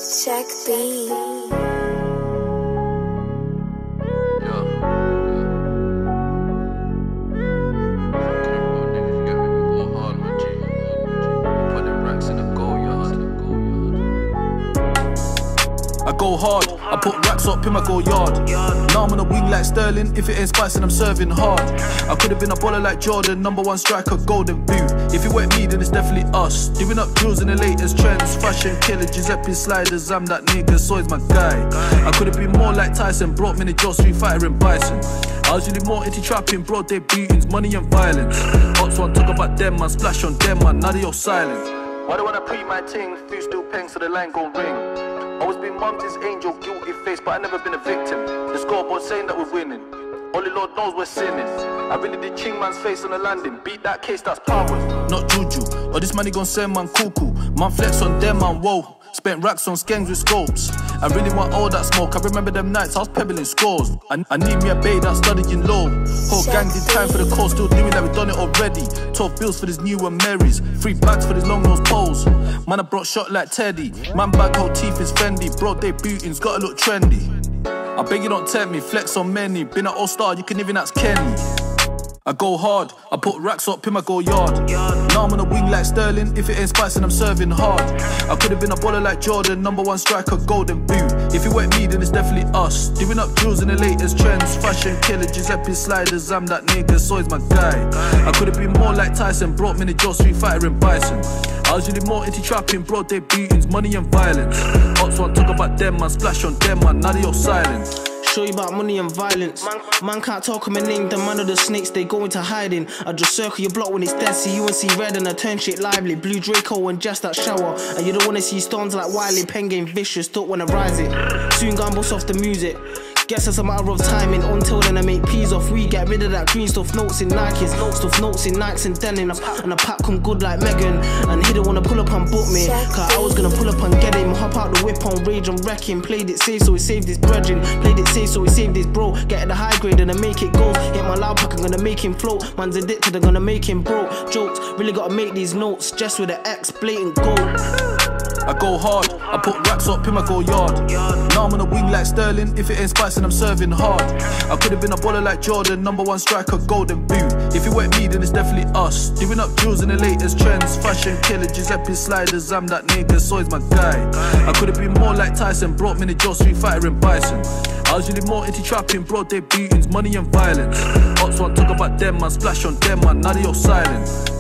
Check B. I go hard, I put racks up in my go yard. Now I'm on a wing like Sterling, if it ain't spicing I'm serving hard. I could've been a baller like Jordan, #1 striker, golden boot. If it weren't me then it's definitely us. Doing up drills in the latest trends, fashion killer, Giuseppe sliders, I'm that nigga, so is my guy. I could've been more like Tyson, brought mini Joe Street Fighter and Bison. I was really more into trapping, broad day beatings, money and violence. Ops one talk about them man, splash on them man, now they all silent. Why do I wanna pre my ting, food still peng so the line gon' ring. Always been mum's angel, guilty face, but I never been a victim. The scoreboard saying that we're winning, only Lord knows we're sinning. I really did ching man's face on the landing, beat that case, that's powers. Not juju, or this money gon' send man cuckoo. Man flex on them, man whoa. Spent racks on skangs with scopes. I really want all that smoke, I remember them nights I was pebbling scores. I need me a babe that's studying low. Whole gang did time for the call, still doing that, we done it already. 12 bills for this new one Marys, 3 bags for this long nose poles. Man I brought shot like Teddy, man bag whole teeth is Fendi. Broad day bootings, gotta look trendy. I beg you don't tempt me, flex on many. Been an all-star, you can even ask Kenny. I go hard, I put racks up in my go yard. Now I'm on a wing like Sterling, if it ain't spicing I'm serving hard. I could've been a baller like Jordan, #1 striker, golden boot. If it weren't me then it's definitely us. Doing up drills in the latest trends, fashion killer, Giuseppe sliders, I'm that nigga, so is my guy. I could've been more like Tyson, brought mini Joe Street Fighter and Bison. I was really more into trapping, broad day beatings, money and violence. Ops one talk about them man, splash on them man, now they all silent. Show you about money and violence. Man can't talk on my name, the man of the snakes, they go into hiding. I just circle your block when it's dead, see you and see red and I turn shit lively. Blue Draco and just that shower. And you don't wanna see stones like Wiley, pen game vicious, don't wanna rise it. Soon gon' bust off the music. Guess it's a matter of timing, until then I make peas off. We get rid of that green stuff, notes in Nikes, stuff notes in Nikes and denim. And a pack come good like Megan. And he don't wanna pull up and book me, cause I was gonna pull up and get him. Hop out the whip on rage and wreck him. Played it safe so he saved his brethren. Played it safe so he saved his bro. Get the high grade and I make it go. Hit my loud pack, I'm gonna make him float. Man's addicted, I'm gonna make him broke. Jokes, really gotta make these notes, just with the X, blatant gold. I go hard, I put racks up in my go yard. Now I'm on a wing like Sterling, if it ain't spicing I'm serving hard. I could've been a baller like Jordan, #1 striker, golden boot. If it weren't me then it's definitely us. Doing up drills in the latest trends, fashion killer, Giuseppe sliders, I'm that nigga, so is my guy. I could've been more like Tyson, brought mini Joe Street Fighter and Bison. I was really more into trapping, broad day beatings, money and violence. Ops one talk about them man, splash on them man, now they all silent.